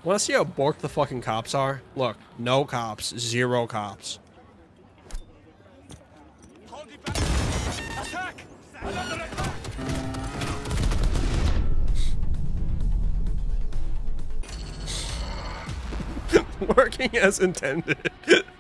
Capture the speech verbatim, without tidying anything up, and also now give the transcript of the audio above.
Want to see how borked the fucking cops are? Look, no cops, zero cops. Attack! Another attack! Working as intended.